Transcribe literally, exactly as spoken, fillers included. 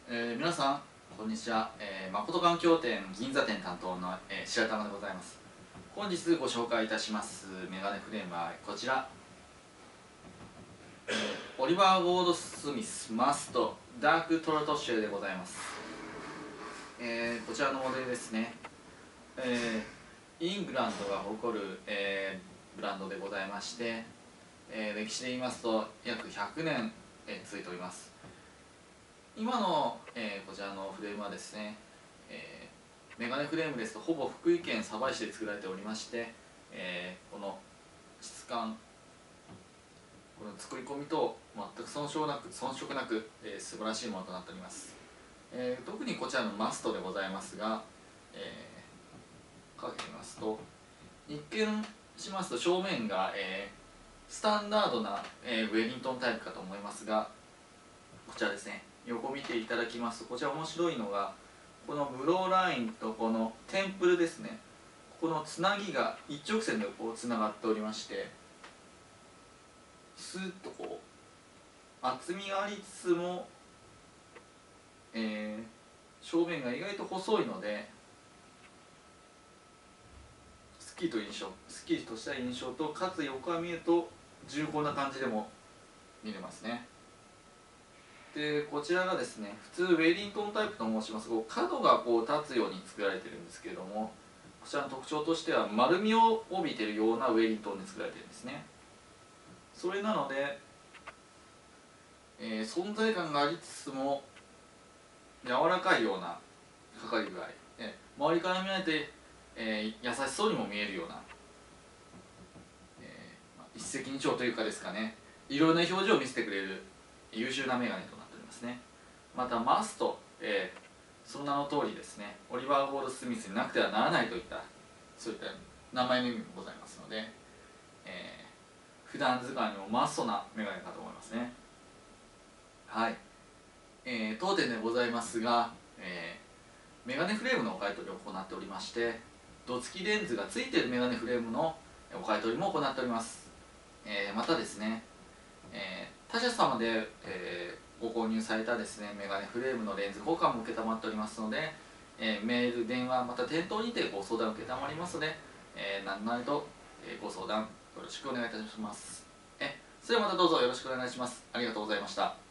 えー、皆さんこんにちは、えー、誠環境店銀座店担当の、えー、白玉でございます。本日ご紹介いたしますメガネフレームはこちら、えー、オリバー・ゴールドスミスマストダークトロトシェルでございます。えー、こちらのモデルですね、えー、イングランドが誇る、えー、ブランドでございまして、えー、歴史で言いますと約ひゃくねん、えー、続いております。今の、えー、こちらのフレームはですね、えー、メガネフレームですとほぼ福井県鯖江市で作られておりまして、えー、この質感、この作り込みと全く損傷なく遜色なく、えー、素晴らしいものとなっております。えー、特にこちらのマストでございますが、えー、かけてみますと一見しますと正面が、えー、スタンダードな、えー、ウェリントンタイプかと思いますが、こちらですね、横見ていただきますとこちら面白いのがこのブローラインとこのテンプルですね、ここのつなぎが一直線でこうつながっておりまして、スーッとこう厚みがありつつも、えー、正面が意外と細いのですっきりと印象すっきりとした印象と、かつ横から見ると重厚な感じでも見れますね。でこちらがですね、普通ウェリントンタイプと申しますと角がこう立つように作られてるんですけれども、こちらの特徴としては丸みを帯びているようなウェリントンで作られてるんですね。それなので、えー、存在感がありつつも柔らかいようなかかり具合、えー、周りから見られて、えー、優しそうにも見えるような、えーまあ、一石二鳥というかですかね、いろいろな表情を見せてくれる優秀なメガネとなっておりますね。またマスト、えー、その名の通りですね、オリバー・ゴールドスミスになくてはならないといったそういった名前の意味もございますので、えー、普段使いにもマストなメガネかと思いますね。はい、えー、当店でございますが、えー、メガネフレームのお買い取りを行っておりまして、度付きレンズが付いているメガネフレームのお買い取りも行っております。えー、またですね、えー、他社様で、えー、ご購入されたですねメガネフレームのレンズ交換も承っておりますので、えー、メール電話また店頭にてご相談を承りますので、えー、何なりと、えー、ご相談よろしくお願いいたします。えそれではまたどうぞよろしくお願いします。ありがとうございました。